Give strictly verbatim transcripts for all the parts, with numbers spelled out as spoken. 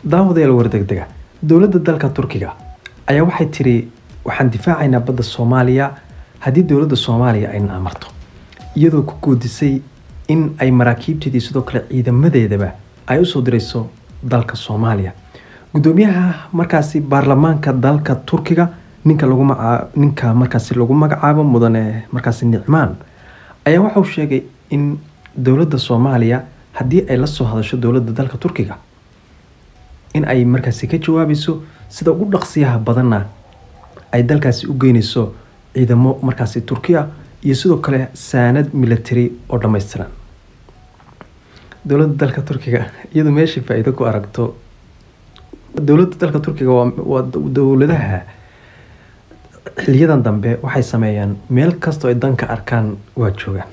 daawadayaal wardegdega dowladda dalka Turkiga ayaa waxay tiri waxaan difaacaynaa badda Soomaaliya haddii dowladda Soomaaliya ay amarto iyadoo ku guudisay in ay maraakiibteedii sidoo kale ciidamadeedaba ay u soo dirayso dalka Soomaaliya gudoomiyaha markaasi baarlamaanka dalka Turkiga ninka lagu ninka markaasi lagu magacaabo mudane markaasi Nicmaan ayaa waxa uu sheegay in dowladda Soomaaliya haddii ay la soo hadasho dowladda dalka Turkiga in ay markaasi ka jawaabiso sida ugu dhaqsiyaha badanna ay dalkaasi u geynayso ciidamo markaasi Turkiga iyo sidoo kale saanad military oo dhameystiran dowladda dalka Turkiga iyadoo meeshii faa'iido ku aragto dowladda dalka Turkiga waa dowladaha xiliyadan dambe waxay sameeyaan meel kasto ay danka arkaan waa joogaan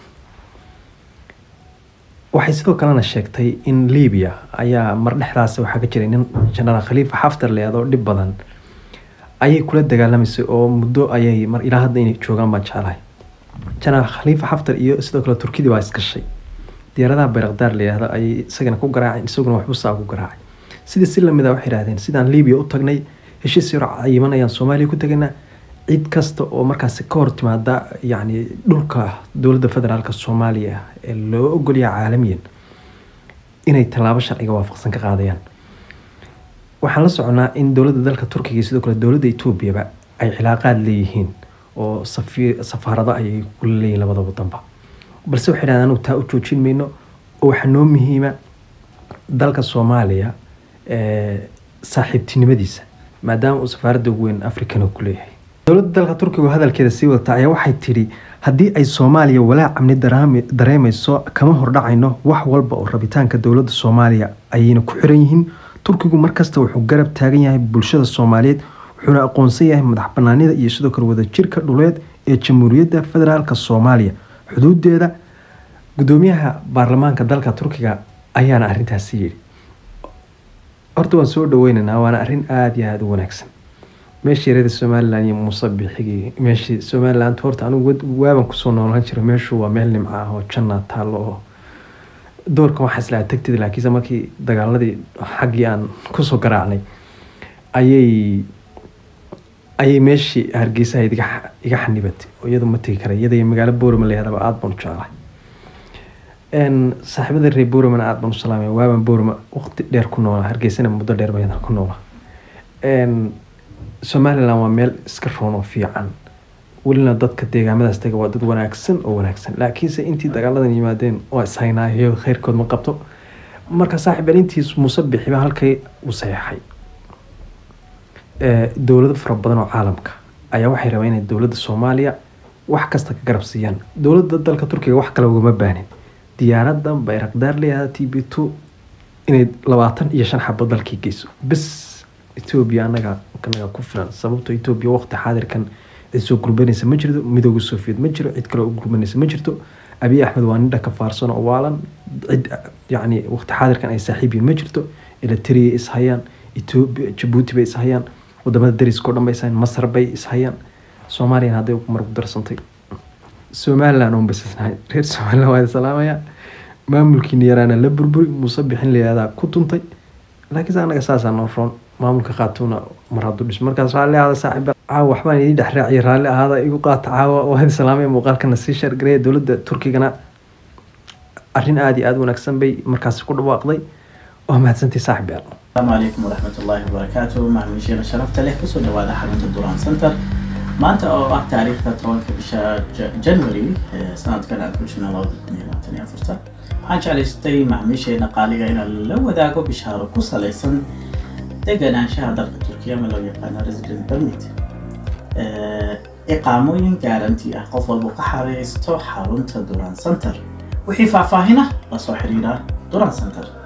waxay sidoo kalena sheegtay in Liibiya ayaa mar dhexdaas waxa ka jiray nin General Khalifa Haftar leedo dhib badan ayay kula dagaalamayso oo muddo ayay mar ilaa hadda inay joogaan baan jeclahay General Khalifa Haftar iyo sidoo kale Turkida waa iska shay diyaaradaha Bayraktar leeyahay ay isagana ku garaaceen isaguna waxba saa ku garaacay sida si lamid ah waxay yiraahdeen sidaan Liibiya u tagnay heshiis yar cayimanayaan Soomaaliya ku tagayna cid kasta oo markaas ka hor timaada yani dhulka dowladda federaalka Soomaaliya ee loo ogol yahay caalamiyan inay talaabo sharciga waafaqsan ka qaadayaan waxaan la soconaa in dowladda dalka Turkiga sidoo kale dowladda Itoobiya ay cilaaqaad leeyihiin oo safiir safaarada ay ku leeyihiin labada wadanba balse waxay yiraahdaan taa u joojin mayno oo waxa noo muhiima dalka Soomaaliya ee saaxiibtinimadiisa maadaama uu safaaradda weyn Afrikana ku leeyahay dowladda dalka Turkiga hadalkeeda sii wata ayaa waxay tiri haddii ay Soomaaliya walaac amni dareemayso kama hordhacayno wax walba oo rabitaanka dowladda Soomaaliya ayayna ku xiran yihiin Turkigu markasta wuxuu garab taagan yahay bulshada Soomaaliyeed wuxuuna aqoonsan yahay madax banaanida iyo sidoo kale wada jirka dhuleed ee Jamhuuriyadda Federaalka Soomaaliya xuduudeeda gudoomiyaha baarlamaanka dalka Turkiga ayaana arrintaas yiri horta waan soo dhaweynaynaa waana arrin aad iyo aad u wanaagsan meeshii reer Soomaaliland iyo musabbixigi meeshii Soomaaliland horta anigu waaban ku soo noolaan jiray meeshu waa meel nimco ah oo janna taalo doorka waxa isla tagtay laakiin markii dagaaladii xaqii aan ku soo garaacnay ayay ayay meeshii Hargeysa iga iga xanibatay oo iyadu ma tagi karay iyada magaalo Boorama leeyahay aad baan u jeclahay en saaxiibada reer Boorama aad baan u salaamay waaban Boorama waqti dheer ku noolaa Hargeysana muddo dheer baan ku noolaa en Soomaaliland waa meel iska roon oo fiican walina dadka deegaamadaas taga waa dad wanaagsan oo wanaagsan laakiin se intii dagaaladan yimaadeen oo ishaynaayo khayrkood ma qabto marka saaxiibintiis musabbixi baa halkay u saxay ee dawlad fara badan oo caalamka ayaa waxay rabaan inay dawladda Soomaaliya wax kasta ka garab siiyaan dawladda dalka Turkiga wax kale uga baahneen diyaaradda Bayraktar leeyahay T B two inay labaatan iyo shan xabad dalkii geyso bis Ethiopia anaga kanaga ku filan sababtoo Ethiopia waqti xaadirkan ay soo gurbanaysa ma jirto midowga Soviet ma jiro cid kale oo gurbanaysa ma jirto Abiy Ahmed waa nin ka faarsan oo waalan cid yani waqti xaadirkan ay saaxiibiin ma jirto Eritrea is hayaan Ethiopia Djibouti bay is hayaan wadamada dariska dhammaysan Masar bay is hayaan Soomaaliya haday ku mar darsantay Soomaaliland oo basasnahay reer Soomaaliland waa salaamaya maamulkii yaraana la burburi musabbixin leeyahay ku tuntay laakiin anaga saasaan noo roon maamulka qaatuna mar hadduu dhis markaas raali ahada saaxiib caaw waxbaan idin dhex raacay raali ahada igu qaata caawa oo hadii salaamay muuqaalkana si share gareey dawladda Turkigana arrin aad iyo aad wanaagsan bay markaas ku dhawaaqday oo mahadsantii saaxiib السلام عليكم ورحمة الله وبركاته مع مشينا شرفت لك كسر دواء حرمة الدوران سنتر ما أنت أو تاريخ ترون كبشة جنوري سنة كان أكوشنا الله دنيا تانية فرصة حاج على استي مع مشينا قالي إلى لو ذاكو بشهر قصة ليسن تجنا شهادة تركيا من لو يقانا ريزيدنت بيرميت إقاموين جارنتي أقف البقحة استو حرمة الدوران سنتر وحي فافاهنا لصو حريرة دوران سنتر